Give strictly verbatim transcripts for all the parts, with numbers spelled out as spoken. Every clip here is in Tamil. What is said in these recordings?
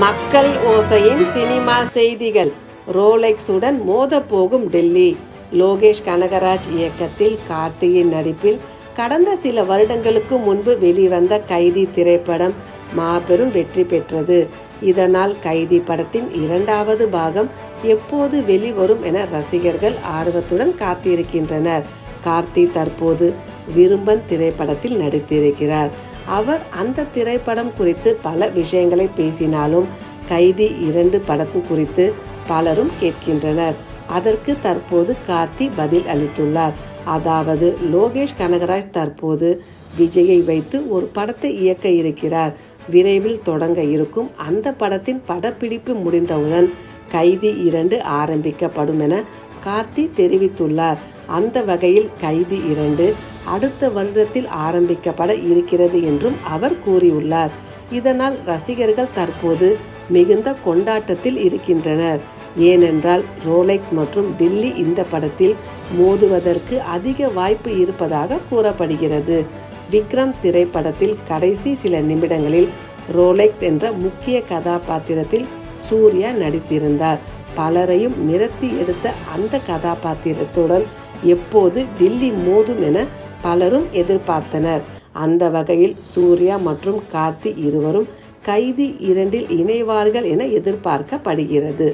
மக்கள் ஓசையின் சினிமா செய்திகள். ரோலெக்ஸுடன் மோத போகும் டெல்லி. லோகேஷ் கனகராஜ் இயக்கத்தில் கார்த்தியின் நடிப்பில் கடந்த சில வருடங்களுக்கு முன்பு வெளிவந்த கைதி திரைப்படம் மாபெரும் வெற்றி பெற்றது. இதனால் கைதி படத்தின் இரண்டாவது பாகம் எப்போது வெளிவரும் என ரசிகர்கள் ஆர்வத்துடன் காத்திருக்கின்றனர். கார்த்தி தற்போது விரும்பன் திரைப்படத்தில் நடித்திருக்கிறார். அவர் அந்த திரைப்படம் குறித்து பல விஷயங்களை பேசினாலும் கைதி இரண்டு படம் குறித்து பலரும் கேட்கின்றனர். அதற்கு தற்போது கார்த்தி பதில் அளித்துள்ளார். அதாவது லோகேஷ் கனகராஜ் தற்போது விஜயை வைத்து ஒரு படத்தை இயக்க இருக்கிறார். விரைவில் தொடங்க இருக்கும் அந்த படத்தின் படப்பிடிப்பு முடிந்தவுடன் கைதி இரண்டு ஆரம்பிக்கப்படும் என கார்த்தி தெரிவித்துள்ளார். அந்த வகையில் கைதி இரண்டு அடுத்த வருடத்தில் ஆரம்பிக்கப்பட இருக்கிறது என்றும் அவர் கூறியுள்ளார். இதனால் ரசிகர்கள் தற்போது மிகுந்த கொண்டாட்டத்தில் இருக்கின்றனர். ஏனென்றால் ரோலெக்ஸ் மற்றும் டில்லி இந்த படத்தில் மோதுவதற்கு அதிக வாய்ப்பு இருப்பதாக கூறப்படுகிறது. விக்ரம் திரைப்படத்தில் கடைசி சில நிமிடங்களில் ரோலெக்ஸ் என்ற முக்கிய கதாபாத்திரத்தில் சூர்யா நடித்திருந்தார். பலரையும் நிறுத்தி எடுத்த அந்த கதாபாத்திரத்துடன் எப்போது டில்லி மோதும் என பலரும் எதிர்பார்த்தனர். அந்த வகையில் சூர்யா மற்றும் கார்த்தி இருவரும் கைதி இரண்டில் இணைவார்கள் என எதிர்பார்க்கப்படுகிறது.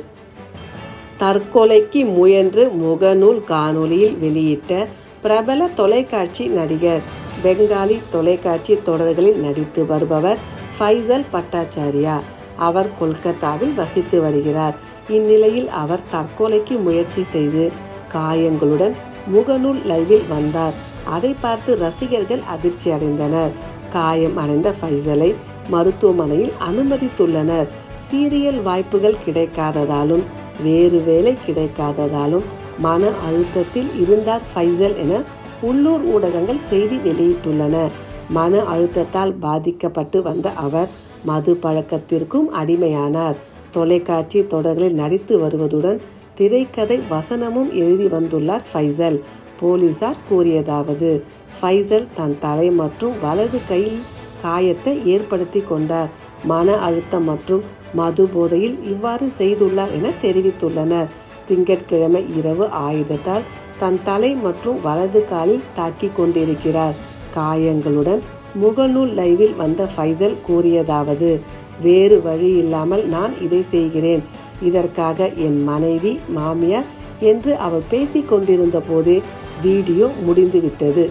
தற்கொலைக்கு முயன்று முகநூல் காணொலியில் வெளியிட்ட பிரபல தொலைக்காட்சி நடிகர். பெங்காலி தொலைக்காட்சி தொடர்களில் நடித்து வருபவர் ஃபைசல் பட்டாச்சாரியா. அவர் கொல்கத்தாவில் வசித்து வருகிறார். இந்நிலையில் அவர் தற்கொலைக்கு முயற்சி செய்து காயங்களுடன் முகநூல் லைவில் வந்தார். அதை பார்த்து ரசிகர்கள் அதிர்ச்சி அடைந்தனர். காயம் அடைந்த ஃபைசலை மருத்துவமனையில் அனுமதித்துள்ளனர். சீரியல் வாய்ப்புகள் கிடைக்காததாலும் வேறு வேலை கிடைக்காததாலும் மன அழுத்தத்தில் இருந்தார் ஃபைசல் என உள்ளூர் ஊடகங்கள் செய்தி வெளியிட்டுள்ளன. மன அழுத்தத்தால் பாதிக்கப்பட்டு வந்த அவர் மது பழக்கத்திற்கும் அடிமையானார். தொலைக்காட்சி தொடர்களில் நடித்து வருவதுடன் திரைக்கதை வசனமும் எழுதி வந்துள்ளார் ஃபைசல். போலீசார் கூறியதாவது, ஃபைசல் தன் தலை மற்றும் வலது கையில் காயத்தை ஏற்படுத்தி கொண்டார். மன அழுத்தம் மற்றும் மது போதையில் இவ்வாறு செய்துள்ளார் என தெரிவித்துள்ளனர். திங்கட்கிழமை இரவு ஆயுதத்தால் தன் தலை மற்றும் வலது காலில் தாக்கி கொண்டிருக்கிறார். காயங்களுடன் முகநூல் லைவில் வந்த ஃபைசல் கூறியதாவது, வேறு வழி இல்லாமல் நான் இதை செய்கிறேன். இதற்காக என் மனைவி, மாமியார் என்று அவர் பேசிக் கொண்டிருந்த போதே வீடியோ முடிந்துவிட்டது.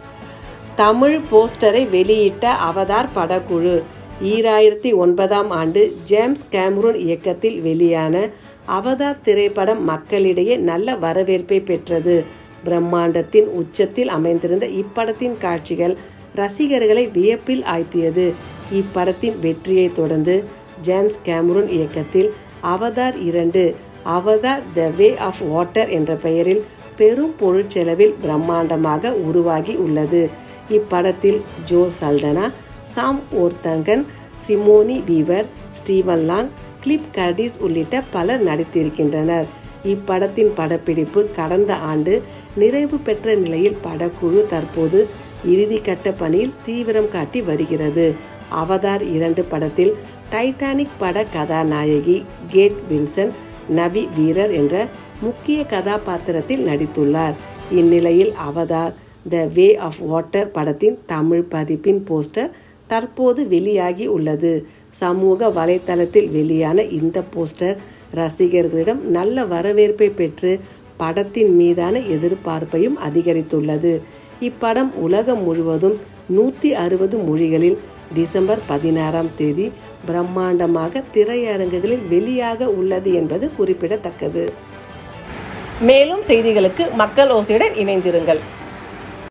தமிழ் போஸ்டரை வெளியிட்ட அவதார் படக்குழு. ஈராயிரத்தி ஒன்பதாம் ஆண்டு ஜேம்ஸ் கேமரூன் இயக்கத்தில் வெளியான அவதார் திரைப்படம் மக்களிடையே நல்ல வரவேற்பை பெற்றது. பிரம்மாண்டத்தின் உச்சத்தில் அமைந்திருந்த இப்படத்தின் காட்சிகள் ரசிகர்களை வியப்பில் ஆழ்த்தியது. இப்படத்தின் வெற்றியை தொடர்ந்து ஜேம்ஸ் கேமரூன் இயக்கத்தில் அவதார் இரண்டு Avatar the way of water என்ற பெயரில் பெரும் பொருட்செலவில் பிரம்மாண்டமாக உருவாகி உள்ளது. இப்படத்தில் Zoe Saldana, Sam Worthington, Sigourney Weaver, Stephen Lang, Cliff Curtis உள்ளிட்ட பலர் நடித்திருக்கின்றனர். இப்படத்தின் படப்பிடிப்பு கடந்த ஆண்டு நிறைவு பெற்ற நிலையில் படக்குழு தற்போது இறுதிக்கட்ட பணியில் தீவிரம் காட்டி வருகிறது. அவதார் இரண்டு படத்தில் டைட்டானிக் பட கதாநாயகி கேட் வின்சன் நவி வீரர் என்ற முக்கிய கதாபாத்திரத்தில் நடித்துள்ளார். இந்நிலையில் Avatar the way of water படத்தின் தமிழ் பதிப்பின் போஸ்டர் தற்போது வெளியாகி உள்ளது. சமூக வலைத்தளத்தில் வெளியான இந்த போஸ்டர் ரசிகர்களிடம் நல்ல வரவேற்பை பெற்று படத்தின் மீதான எதிர்பார்ப்பையும் அதிகரித்துள்ளது. இப்படம் உலகம் முழுவதும் நூற்றி அறுபது மொழிகளில் டிசம்பர் பதினாறாம் தேதி பிரம்மாண்டமாக திரையரங்குகளில் வெளியாக உள்ளது என்பது குறிப்பிடத்தக்கது. மேலும் செய்திகளுக்கு மக்கள் ஓசையுடன் இணைந்திருங்கள்.